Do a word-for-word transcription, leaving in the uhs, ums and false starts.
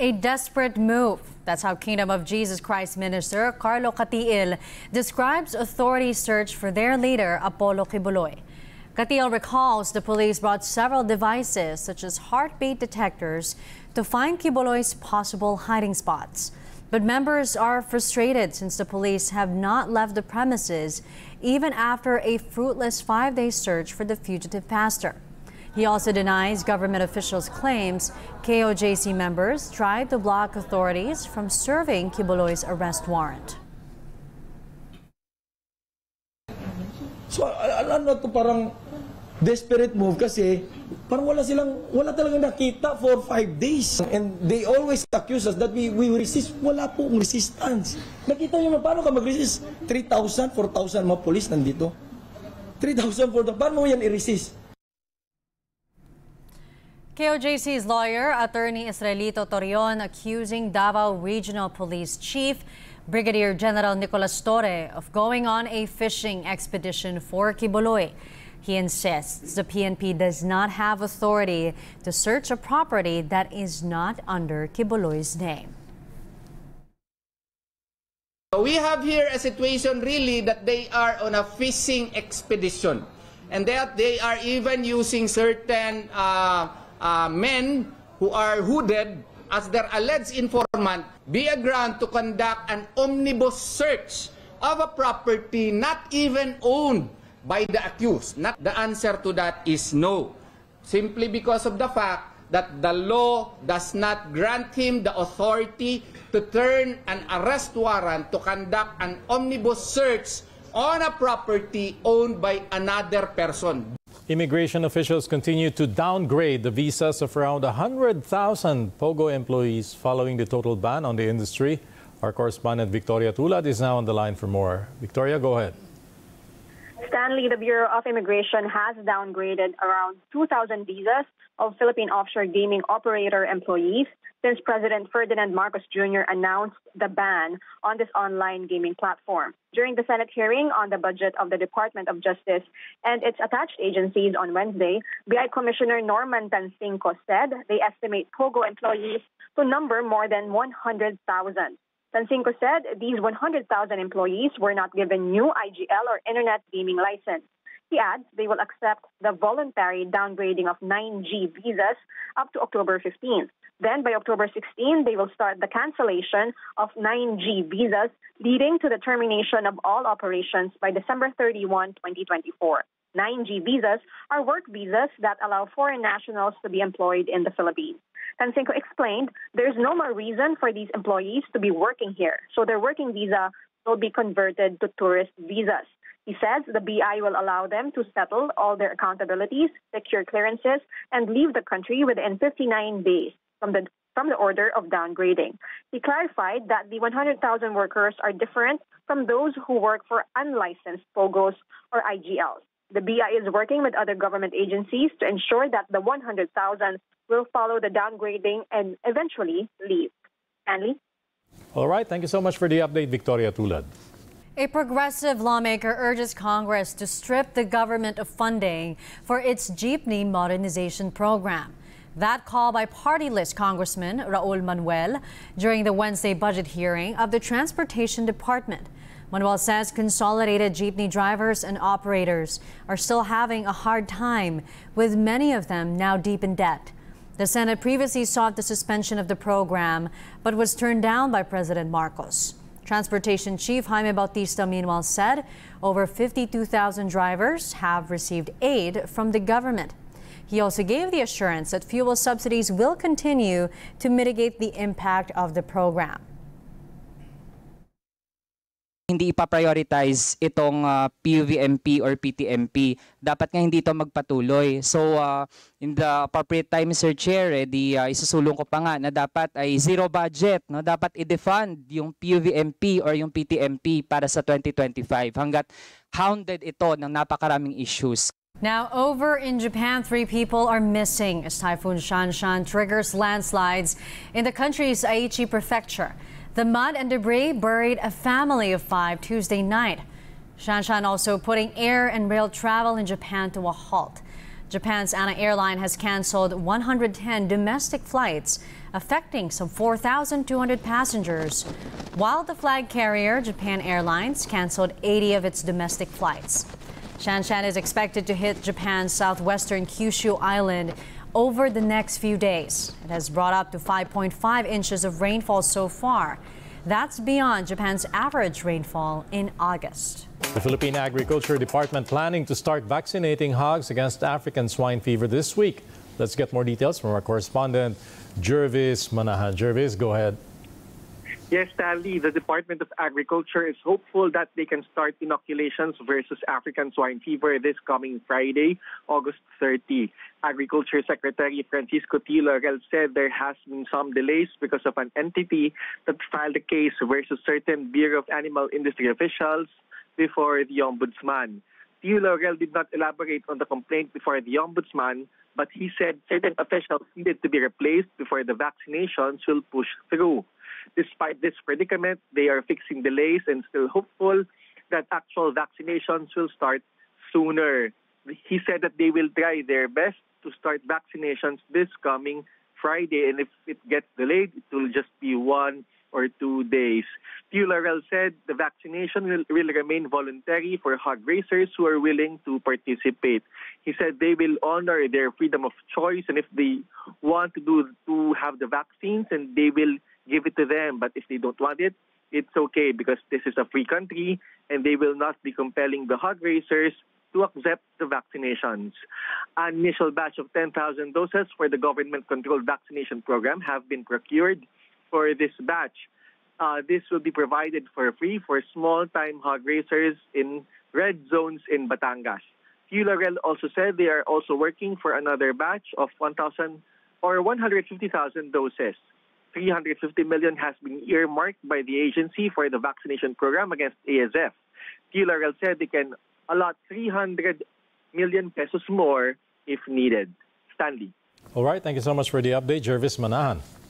A desperate move. That's how Kingdom of Jesus Christ minister Carlo Catiil describes authorities' search for their leader, Apollo Quiboloy. Catiil recalls the police brought several devices, such as heartbeat detectors, to find Quiboloy's possible hiding spots. But members are frustrated since the police have not left the premises even after a fruitless five-day search for the fugitive pastor. He also denies government officials' claims K O J C members tried to block authorities from serving Quiboloy's arrest warrant. So ano to, parang desperate move kasi parang wala silang, wala talagang nakita for five days. And they always accuse us that we, we resist. Wala pong resistance. Nakita nyo man, paano ka mag-resist? three thousand, four thousand mga polis nandito. three thousand, four thousand, paano mo yan i-resist? K O J C's lawyer, Attorney Israelito Torion, accusing Davao Regional Police Chief Brigadier General Nicolas Torre of going on a fishing expedition for Quiboloy. He insists the P N P does not have authority to search a property that is not under Quiboloy's name. We have here a situation really that they are on a fishing expedition, and that they are even using certain uh, uh, men who are hooded as their alleged informant be a grant to conduct an omnibus search of a property not even owned by the accused. Not the answer to that is no, simply because of the fact that the law does not grant him the authority to turn an arrest warrant to conduct an omnibus search on a property owned by another person. Immigration officials continue to downgrade the visas of around one hundred thousand POGO employees following the total ban on the industry. Our correspondent Victoria Tulad is now on the line for more. Victoria, go ahead. Stanley, the Bureau of Immigration has downgraded around two thousand visas of Philippine offshore gaming operator employees since President Ferdinand Marcos Junior announced the ban on this online gaming platform. During the Senate hearing on the budget of the Department of Justice and its attached agencies on Wednesday, B I Commissioner Norman Tancinco said they estimate POGO employees to number more than one hundred thousand. Tancinco said these one hundred thousand employees were not given new I G L or internet gaming license. He adds they will accept the voluntary downgrading of nine G visas up to October fifteenth. Then by October sixteenth, they will start the cancellation of nine G visas, leading to the termination of all operations by December thirty-first, twenty twenty-four. nine G visas are work visas that allow foreign nationals to be employed in the Philippines. Tancinco explained there's no more reason for these employees to be working here, so their working visa will be converted to tourist visas. He says the B I will allow them to settle all their accountabilities, secure clearances, and leave the country within fifty-nine days from the from the order of downgrading. He clarified that the one hundred thousand workers are different from those who work for unlicensed POGOs or I G Ls. The B I is working with other government agencies to ensure that the one hundred thousand will follow the downgrading and eventually leave. Stanley? All right. Thank you so much for the update, Victoria Tulad. A progressive lawmaker urges Congress to strip the government of funding for its jeepney modernization program. That call by party list Congressman Raul Manuel during the Wednesday budget hearing of the Transportation Department. Manuel says consolidated jeepney drivers and operators are still having a hard time, with many of them now deep in debt. The Senate previously sought the suspension of the program, but was turned down by President Marcos. Transportation Chief Jaime Bautista meanwhile said over fifty-two thousand drivers have received aid from the government. He also gave the assurance that fuel subsidies will continue to mitigate the impact of the program. Hindi ipa-prioritize itong uh, P U V M P or P T M P. Dapat nga hindi ito magpatuloy. So uh, in the appropriate time, Mister Chair, eh, di, uh, isusulong ko pa nga na dapat ay zero budget. No? Dapat i-defund yung P U V M P or yung P T M P para sa twenty twenty-five hanggat hounded ito ng napakaraming issues. Now, over in Japan, three people are missing as Typhoon Shanshan triggers landslides in the country's Aichi prefecture. The mud and debris buried a family of five Tuesday night. Shanshan also putting air and rail travel in Japan to a halt. Japan's ANA Airline has canceled one hundred ten domestic flights affecting some four thousand two hundred passengers, while the flag carrier, Japan Airlines, canceled eighty of its domestic flights. Shanshan is expected to hit Japan's southwestern Kyushu Island over the next few days. It has brought up to five point five inches of rainfall so far. That's beyond Japan's average rainfall in August. The Philippine Agriculture Department planning to start vaccinating hogs against African swine fever this week. Let's get more details from our correspondent, Jervis Manahan. Jervis, go ahead. Yes, Stanley, the Department of Agriculture is hopeful that they can start inoculations versus African swine fever this coming Friday, August thirtieth. Agriculture Secretary Francisco T. Laurel said there has been some delays because of an entity that filed a case versus certain Bureau of Animal Industry officials before the Ombudsman. T. Laurel did not elaborate on the complaint before the Ombudsman, but he said certain officials needed to be replaced before the vaccinations will push through. Despite this predicament, they are fixing delays and still hopeful that actual vaccinations will start sooner. He said that they will try their best to start vaccinations this coming Friday, and if it gets delayed, it will just be one or two days. T. Laurel said the vaccination will, will remain voluntary for hog raisers who are willing to participate. He said they will honor their freedom of choice, and if they want to do to have the vaccines, and they will give it to them. But if they don't want it, it's okay because this is a free country and they will not be compelling the hog raisers to accept the vaccinations. An initial batch of ten thousand doses for the government-controlled vaccination program have been procured for this batch. Uh, this will be provided for free for small-time hog raisers in red zones in Batangas. T. Laurel also said they are also working for another batch of one thousand or one hundred fifty thousand doses. three hundred fifty million has been earmarked by the agency for the vaccination program against A S F. T. Laurel said they can allot three hundred million pesos more if needed. Stanley. All right, thank you so much for the update, Jervis Manahan.